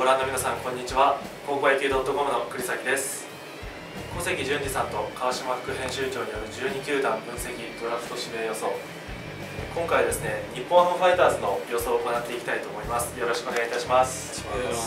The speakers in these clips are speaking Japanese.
覧の皆さん、こんにちは。高校野球 .com の栗崎です。小関淳二さんと川島副編集長による12球団分析ドラフト指名予想。今回はですね、日本ハムファイターズの予想を行っていきたいと思います。よろしくお願いいたします。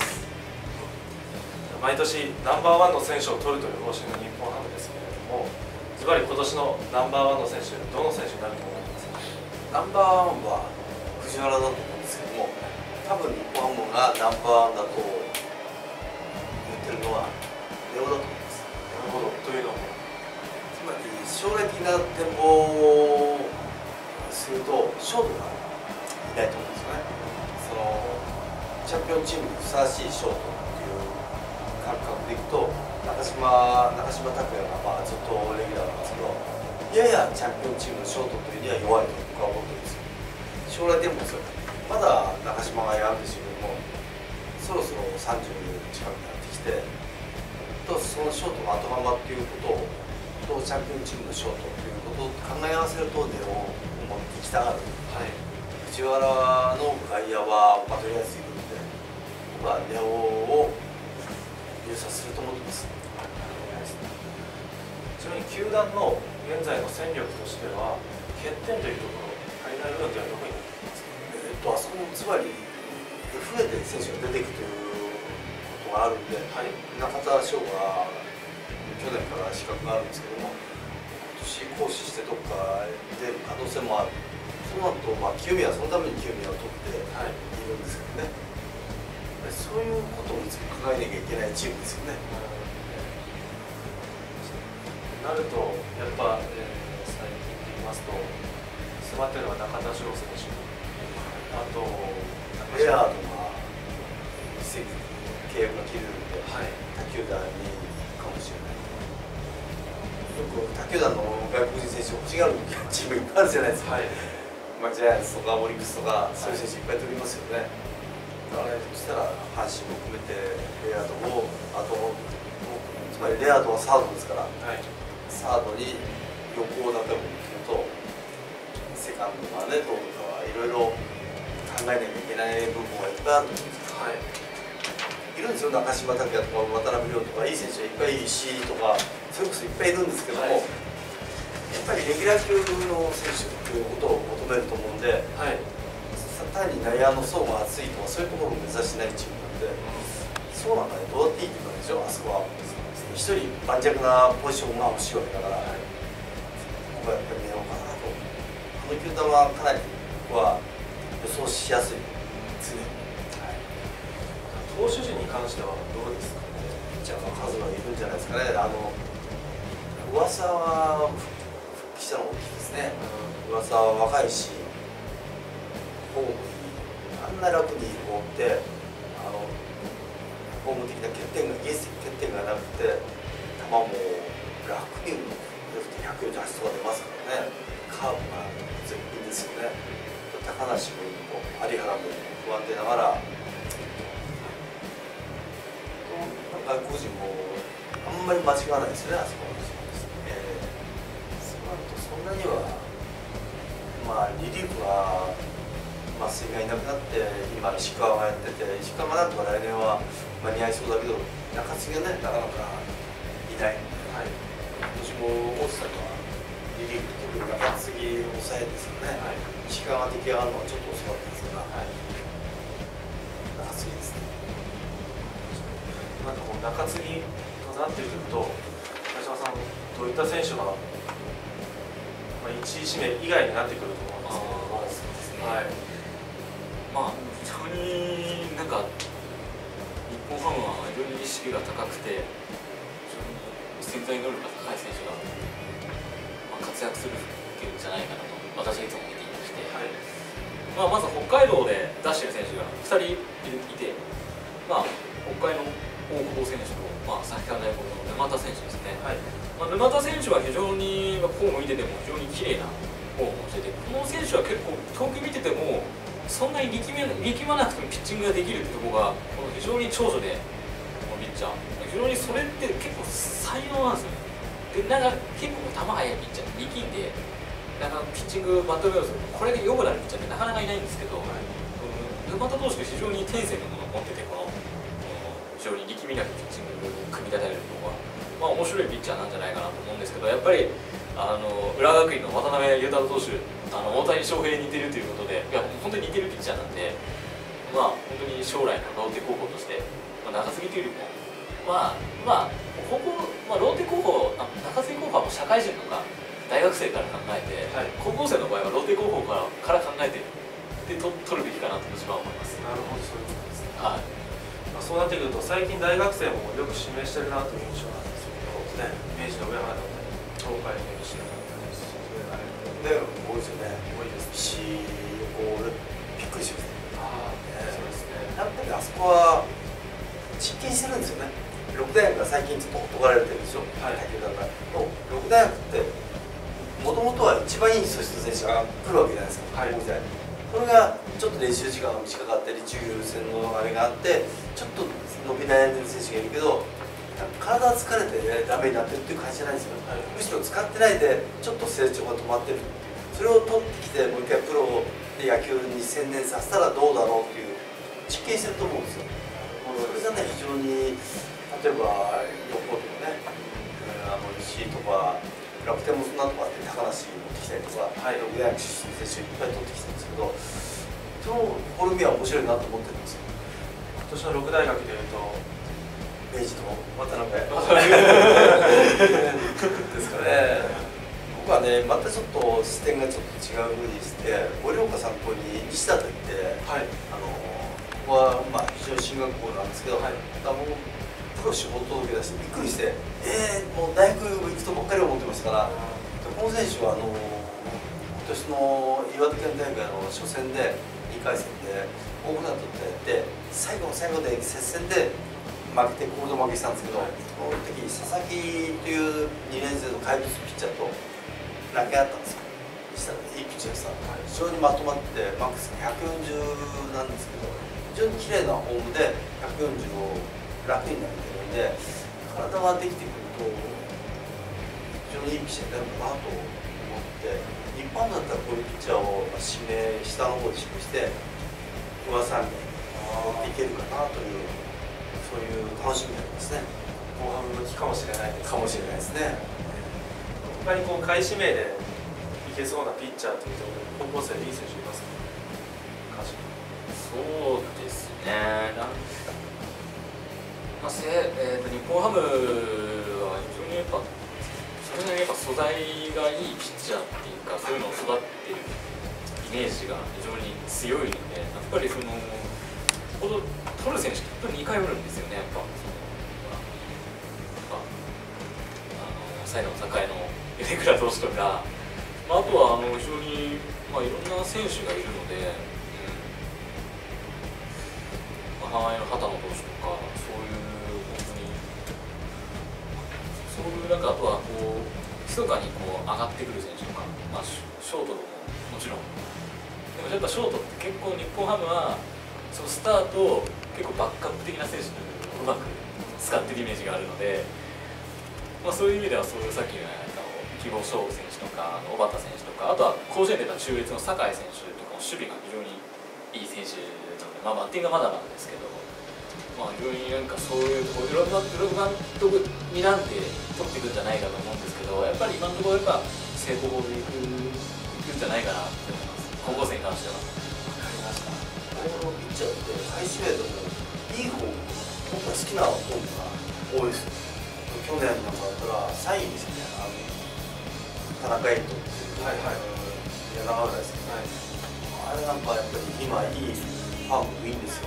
毎年ナンバーワンの選手を取るという方針の日本ハムですけれども、ズバリ今年のナンバーワンの選手、どの選手になると思いますか？ ナンバーワンは藤原だと思うんですけども、多分日本ハムがナンバーワンだと言ってるのは根尾だと思います。 なるほど。というのも、 つまり将来的な展望をするとショートがいないと思うんですよね。そのチャンピオンチームにふさわしいショートっていう感覚でいくと、中島拓也がずっとレギュラーなんですけど、ややチャンピオンチームのショートというには弱いと僕は思ってるんですよ。将来的にもそう、まだ中島がやるんですけども、そろそろ30近くなってきてと、そのショートの後釜っていうこととチャンピオンチームのショートということを考え合わせると根を持ってきたがる、藤原の外野はとりあえずいるので、僕は根尾を入札すると思ってます。 ちなみに球団の現在の戦力としては欠点というところ、足りない部分というのはどこになってきますか？ あそこもつまり増えて選手が出ていくということがあるんで、中田翔が去年から資格があるんですけども、今年行使してどっか出る可能性もある。そうなると、清宮はそのために清宮を取っているんですけどね、そういうことをいつも考えなきゃいけないチームですよね。 なると、やっぱ、最近で言いますと、詰まってるのは中田翔選手、あと、 レアードが移籍契約が切れるので、他球団に行くかもしれない。よく他球団の外国人選手を欲しがるチームいっぱいあるじゃないですか。ジャイアンツとかオリックスとか、そういう選手いっぱい取りますよね。だからそしたら阪神も含めてレアードを、あとつまりレアードはサードですから、サードに横を例えば行くと、セカンドがねどうとかはいろいろ考えなきゃいけない部分がいっぱいあると思うんですよ。いるんですよ、中島拓也とか渡辺亮とかいい選手がいっぱい、石井とかそれこそいっぱいいるんですけども、やっぱりレギュラー級の選手ということを求めると思うんで、単に内野の層が厚いとかそういうところを目指してないチームなんで、そうなんだね、どうやっていいって言うんでしょ、あそこは。一人盤石なポジションが欲しいわけだから、僕はやっぱり寝ようかなと。この球団はかなり僕は予想しやすい、常に。 投手陣に関してはどうですかね？ ピッチャーの数がいるんじゃないですかね。噂は復帰したの大きいですね。噂は若いし、ホームにあんな楽に放ってホーム的な欠点がなくて、球も楽に148とか出ますからね。カーブが絶品ですよね。高梨も有原も不安定ながら、外国人もあんまり間違わないですよね、あそこは。そうなるとそんなには、リリーフは増井がいなくなって、今石川がやってて、石川がなんとか来年は間に合いそうだけど、中継ぎがねなかなかいない。今年もオースターはリリーフという中継ぎ抑えですよね。石川が出来上がるのはちょっと遅かったですから、中継ぎですね。 なんかこう中継ぎとなってくると、中島さん、どういった選手が、1位指名以外になってくると思うんですけども。 非常になんか日本ハムは非常に意識が高くて、潜在能力が高い選手が、活躍するんじゃないかなと私はいつも見ていまして、まず北海道で出している選手が2人いて、北海の大久保選手と、旭川大高の沼田選手ですね。沼田選手は非常にフォーム見てても非常に綺麗なフォームをしてて、この選手は結構遠く見ててもそんなに力まなくてもピッチングができるってところが非常に長所で、このピッチャー非常にそれって結構才能なんですよね。で結構球速いピッチャー力んで、ピッチングバットベースこれで良くなるピッチャーってなかなかいないんですけど、沼田投手が非常に天性のものを持ってて、この非常に力みなくピッチングを組み立てられるのは、まあ、面白いピッチャーなんじゃないかなと思うんですけど、やっぱり浦和学院の渡辺裕太郎投手、大谷翔平に似てるということで、いや本当に似てるピッチャーなんで、まあ、本当に将来のローテ候補として、まあ、中継ぎというよりも、ローテ候補、中継ぎ候補は社会人とか大学生から考えて、はい、高校生の場合はローテ候補から考えてで取るべきかなと私は思います。 なるほど、そういうことですね。 はい。 そうなってくると、最近大学生もよく指名してるなという印象なんですけど、明治の上原だったり、東海の吉田だったり、 多いですよね。 多いですし、俺びっくりしました。 そうですね。 やっぱりあそこは実験してるんですよね。六大学が最近ちょっとほっとかれてるでしょ。はい。卓球団が。六大学ってもともとは一番いい素質の選手が来るわけじゃないですか。はい。これがちょっと練習時間が短かったり、中戦のあれがあって、ちょっと伸び悩んでる選手がいるけど、体は疲れて、ダメになってるっていう感じじゃないんですよ。はい、むしろ使ってないで、ちょっと成長が止まってる。それを取ってきて、もう一回プロで野球に専念させたらどうだろうっていう実験してると思うんですよ。それがね、非常に、例えば横とかね、石井とか楽天もそんなとこあって高梨持ってきたりとか、六大学出身の選手いっぱい取ってきたんですけど、そのフォルミは面白いなと思ってるんですよ。 今年の六大学でいうと明治と渡辺ですかね。僕はね、またちょっと視点がちょっと違うふうにして、盛岡さんのとこに西田といって、はい、ここはまあ非常に進学校なんですけど、はい、プロ志望届け出してびっくりして、もう大学行くとばっかり思ってましたから、この選手は今年の岩手県大会の初戦で2回戦でホームラン取ってやって、最後の最後で接戦で負けてコールド負けしたんですけど、この時佐々木という2年生の怪物ピッチャーと投げ合ったんですよ。したらいいピッチャーでした。非常にまとまってマックス140なんですけど、非常に綺麗なフォームで140を楽に投げてるんで、体ができてくると非常にいいピッチャーになるかなと思って、一般だったらこういうピッチャーを指名下の方で指名して噂に持っていけるかなという。そういう楽しみがありますね。 後半向きかもしれないですね。 かもしれないですね。 他に下位指名でいけそうなピッチャーというと高校生でいい選手いますか？ そうですね。日本ハムは非常にやっぱそれなりにやっぱ素材がいいピッチャーっていうか、そういうのを育ってるイメージが非常に強いので、やっぱり取る選手って2回おるんですよね、やっぱ。埼玉栄の米倉投手とか、あとは非常に、いろんな選手がいるので、母親の畑野投手とか、そういう本当に、そういうあとは密かに上がってくる選手とか、ショートでももちろん。でもやっぱショートって結構日本ハムはそのスタートを結構バックアップ的な選手をうまく使ってるイメージがあるので、そういう意味ではそういうさっきの希望勝負選手とか小畑選手とか、あとは甲子園で出た中越の酒井選手とかも守備が非常にいい選手なので、バッティングはまだなんですけど、非常にそういうところいろんな監督にらんで取っていくんじゃないかと思うんですけど、やっぱり今のところ正攻法でいくんじゃないかなって思います、高校生に関しては。 ピッチャーって最終でもいい方、僕が好きなフォームが多いです。去年なんかだったら3位ですね、田中エイトっていう、柳原ですけど、あれなんかやっぱり今いいファームいいんですよ。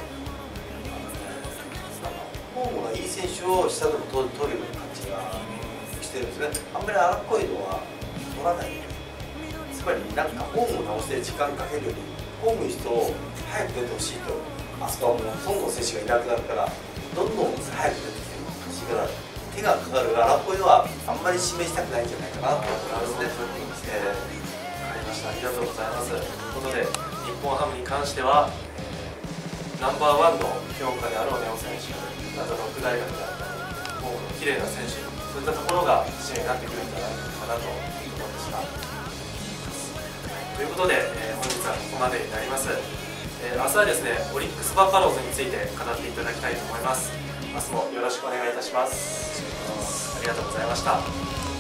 フォームがいい選手を下でも取るような感じがしてるんですね。あんまり荒っこいのは取らない。つまりフォームを直して時間かけるよりフォームに人を早く出てほしいと、あそこはもうほとんど選手がいなくなるから、どんどん早く出てきてほしいから、手がかかる荒っぽいのはあんまり指名したくないんじゃないかなと思いますね。 わかりました。ありがとうございます。ということで、日本ハムに関しては、ナンバーワンの評価であろうネオ選手、あと6大学であったり、もう綺麗な選手、そういったところが指名になってくるんじゃないかなというところでした。ということで、本日はここまでになります。明日はですね、オリックス・バファローズについて語っていただきたいと思います。 明日もよろしくお願いいたします。ありがとうございました。